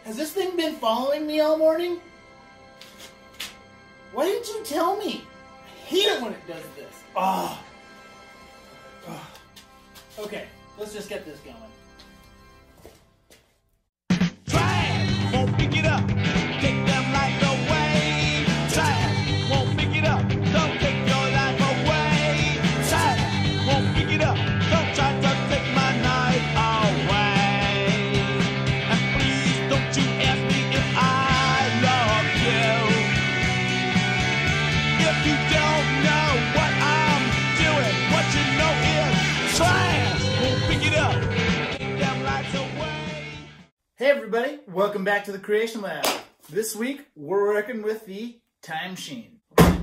Has this thing been following me all morning? Why didn't you tell me? I hate it when it does this. Oh. Okay, let's just get this going. Try won't pick it up. Take them lights away. Try won't pick it up. Don't take your life away. Try won't pick it up. Don't try to take my night away. And please don't you ask me if I love you. If you don't know what I'm doing, what you know is try won't pick it up. Take them lights away. Hey everybody, welcome back to the Creation Lab. This week, we're working with the Timechine.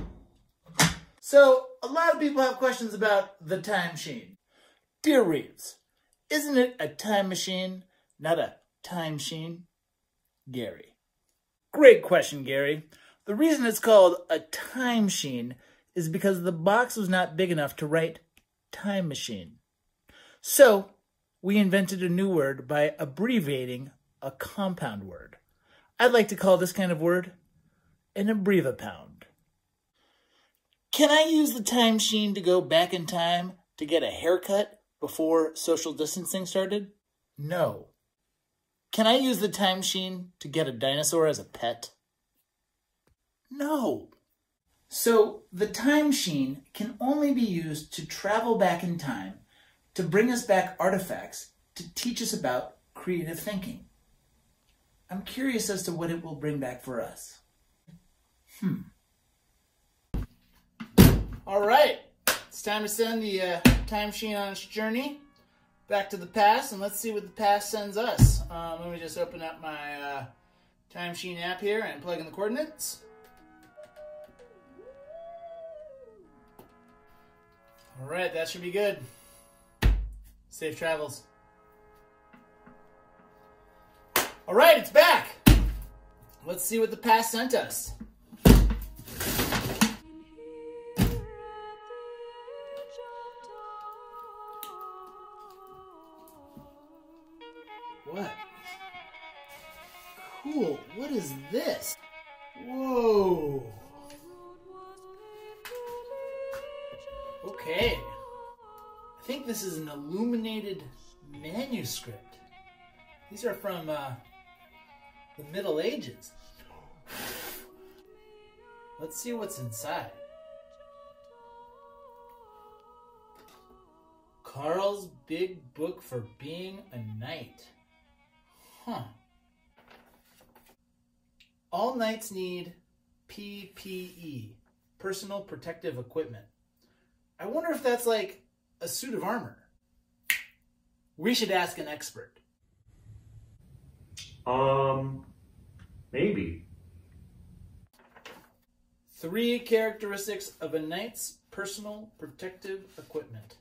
So, a lot of people have questions about the Timechine. Dear Reeves, isn't it a time machine, not a time machine? Gary. Great question, Gary. The reason it's called a time machine is because the box was not big enough to write time machine. So, we invented a new word by abbreviating a compound word. I'd like to call this kind of word an abbrevipound. Can I use the time machine to go back in time to get a haircut before social distancing started? No. Can I use the time machine to get a dinosaur as a pet? No. So the time machine can only be used to travel back in time to bring us back artifacts to teach us about creative thinking. I'm curious as to what it will bring back for us. All right, it's time to send the time machine on its journey back to the past, and let's see what the past sends us. Let me just open up my time machine app here and plug in the coordinates. All right, that should be good. Safe travels. All right, it's back. Let's see what the past sent us. What? Cool. What is this? Whoa. Okay. I think this is an illuminated manuscript. These are from the Middle Ages. Let's see what's inside. Carl's Big Book for Being a Knight. Huh. All knights need PPE, personal protective equipment. I wonder if that's like a suit of armor. We should ask an expert. Maybe. 3 characteristics of a knight's personal protective equipment.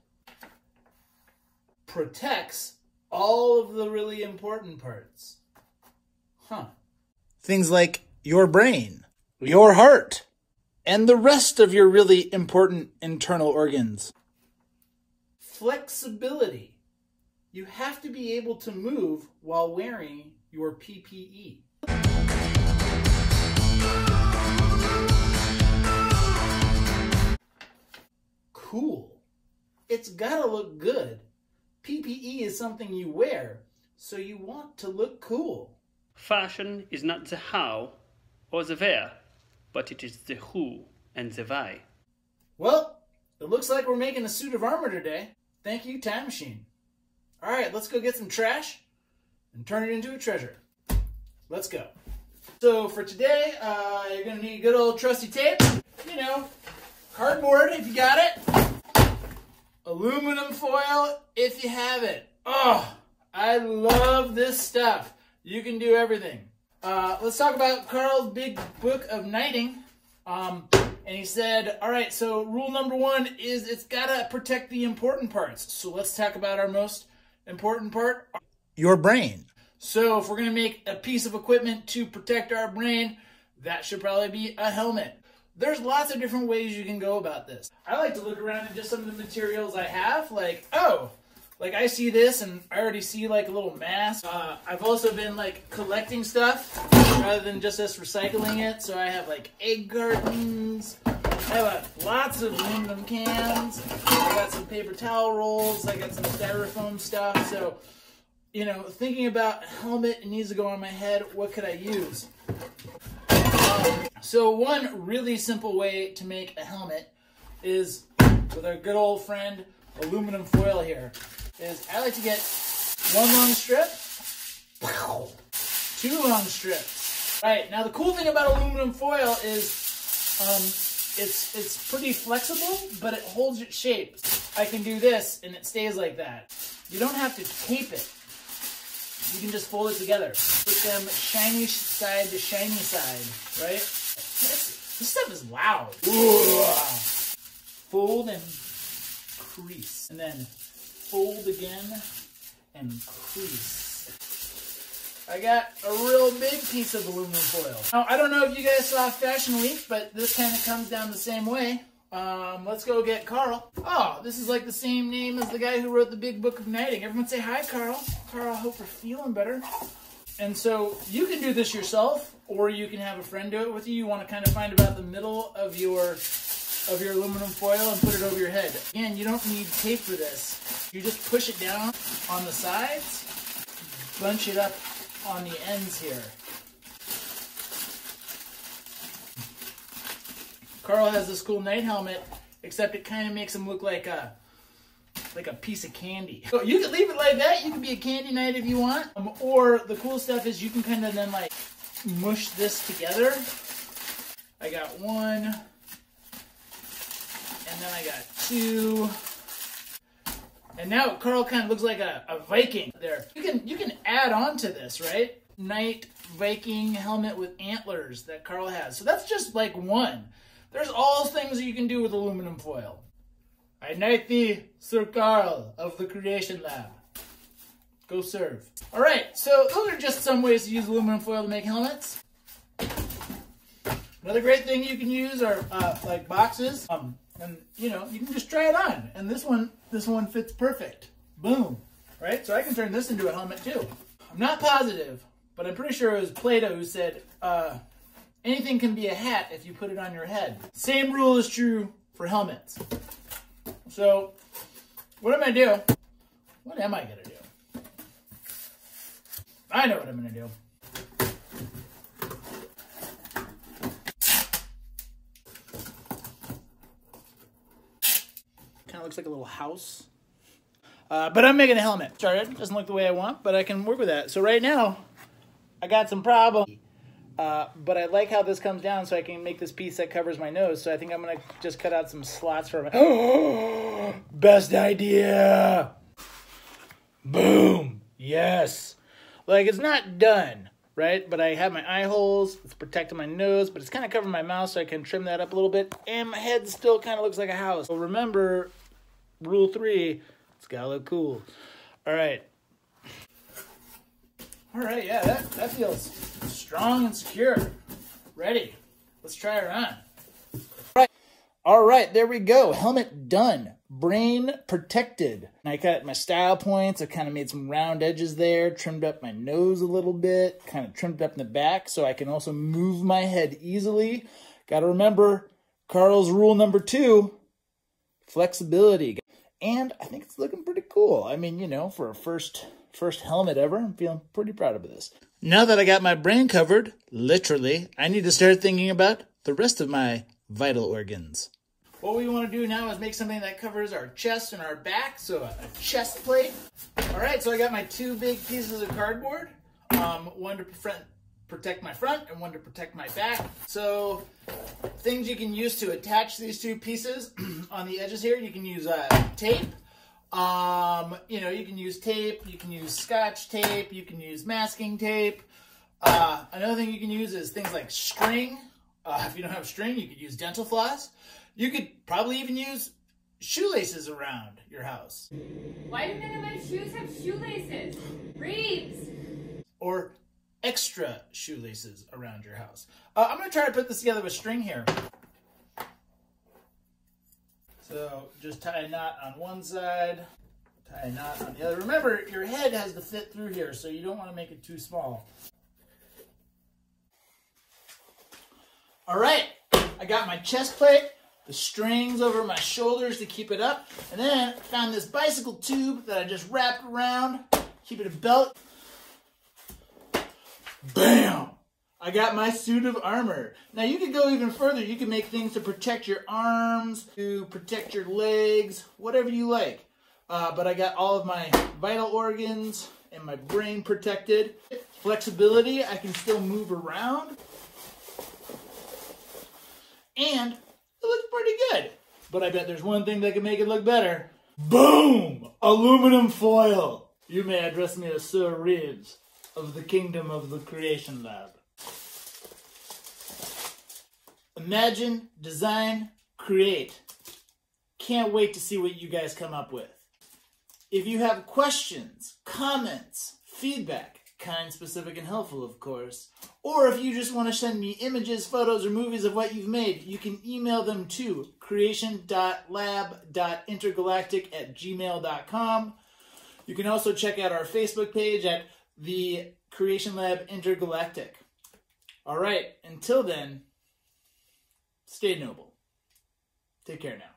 Protects all of the really important parts. Huh. Things like your brain, your heart, and the rest of your really important internal organs. Flexibility. You have to be able to move while wearing your PPE. Cool. It's gotta look good. PPE is something you wear, so you want to look cool. Fashion is not the how or the where, but it is the who and the why. Well, it looks like we're making a suit of armor today. Thank you, Time Machine. All right, let's go get some trash and turn it into a treasure. Let's go. So for today, you're gonna need good old trusty tape, you know, cardboard if you got it, aluminum foil if you have it. Oh, I love this stuff. You can do everything. Let's talk about Carl's Big Book of Knighting. And he said, all right, so rule number 1 is it's gotta protect the important parts. So let's talk about our most important part, your brain. So if we're gonna make a piece of equipment to protect our brain, that should probably be a helmet. There's lots of different ways you can go about this. I like to look around at just some of the materials I have, like, oh, Like I see this and I already see like a little mass. I've also been like collecting stuff rather than just us recycling it. So I have like egg cartons. I have lots of aluminum cans. I got some paper towel rolls. I got some styrofoam stuff. So, you know, thinking about a helmet, it needs to go on my head. What could I use? So one really simple way to make a helmet is with our good old friend aluminum foil here. Is I like to get one long strip, two long strips. All right, now the cool thing about aluminum foil is it's pretty flexible, but it holds its shape. I can do this and it stays like that. You don't have to tape it. You can just fold it together. Put them shiny side to shiny side, right? This stuff is loud. Ooh. Fold and crease. And then fold again and crease. I got a real big piece of aluminum foil. Now, I don't know if you guys saw Fashion Week, but this kind of comes down the same way. Let's go get Carl. Oh, this is like the same name as the guy who wrote the Big Book of Knighting. Everyone say hi, Carl. Carl, I hope you're feeling better. And so you can do this yourself, or you can have a friend do it with you. You want to kind of find about the middle of your aluminum foil and put it over your head. Again, you don't need tape for this. You just push it down on the sides, bunch it up on the ends here. Carl has this cool night helmet, except it kind of makes him look like a piece of candy. So you can leave it like that. You can be a candy knight if you want. Or the cool stuff is you can kind of then like mush this together. I got one, and then I got two. And now Carl kind of looks like a Viking there. You can add on to this, right? Knight Viking helmet with antlers that Carl has. So that's just like one. There's all things that you can do with aluminum foil. I knight thee, Sir Carl of the Creation Lab. Go serve. All right, so those are just some ways to use aluminum foil to make helmets. Another great thing you can use are like boxes. And you know, you can just try it on. And this one fits perfect. Boom. Right? So I can turn this into a helmet too. I'm not positive, but I'm pretty sure it was Plato who said, anything can be a hat if you put it on your head. Same rule is true for helmets. So, what am I do? What am I gonna do? I know what I'm gonna do. Kind of looks like a little house. But I'm making a helmet. Started. Doesn't look the way I want, but I can work with that. So right now, I got some problems. But I like how this comes down so I can make this piece that covers my nose. So I think I'm going to just cut out some slots for my... Oh, best idea! Boom! Yes! Like, it's not done, right? But I have my eye holes. It's protecting my nose, but it's kind of covering my mouth so I can trim that up a little bit. And my head still kind of looks like a house. So remember, rule 3, it's got to look cool. All right. All right, yeah, that feels strong and secure. Ready. Let's try her on. All right, there we go. Helmet done. Brain protected. And I got my style points. I kind of made some round edges there, trimmed up my nose a little bit, kind of trimmed up in the back so I can also move my head easily. Got to remember Carl's rule number 2, flexibility. And I think it's looking pretty cool. I mean, you know, for a first helmet ever, I'm feeling pretty proud of this. Now that I got my brain covered, literally, I need to start thinking about the rest of my vital organs. What we want to do now is make something that covers our chest and our back, so a chest plate. All right, so I got my 2 big pieces of cardboard, one to protect my front and one to protect my back. So things you can use to attach these 2 pieces on the edges here, you can use tape. You know, you can use tape, you can use Scotch tape, you can use masking tape. Another thing you can use is things like string. If you don't have string, you could use dental floss. You could probably even use shoelaces around your house. Why do none of my shoes have shoelaces? Reeves! Or extra shoelaces around your house. I'm going to try to put this together with string here. So just tie a knot on one side, Tie a knot on the other. Remember, your head has to fit through here, so you don't want to make it too small. All right, I got my chest plate, the strings over my shoulders to keep it up, and then I found this bicycle tube that I just wrapped around, keep it a belt. Bam! I got my suit of armor. Now you could go even further. You can make things to protect your arms, to protect your legs, whatever you like. But I got all of my vital organs and my brain protected. Flexibility, I can still move around. And it looks pretty good. But I bet there's one thing that can make it look better. Boom! Aluminum foil! You may address me as Sir Reeves of the Kingdom of the Creation Lab. Imagine, design, create. Can't wait to see what you guys come up with. If you have questions, comments, feedback, kind, specific, and helpful, of course, or if you just want to send me images, photos, or movies of what you've made, you can email them to creation.lab.intergalactic@gmail.com. You can also check out our Facebook page at the Creation Lab Intergalactic. All right, until then, stay noble. Take care now.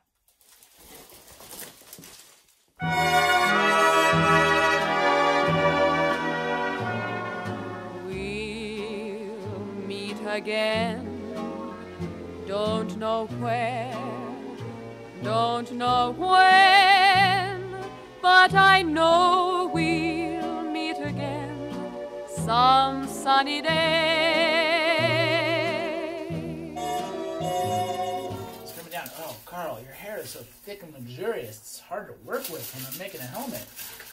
We'll meet again. Don't know where, don't know when, but I know we'll meet again some sunny day. It's coming down. Oh, Carl, your hair is so thick and luxurious. It's hard to work with when I'm making a helmet.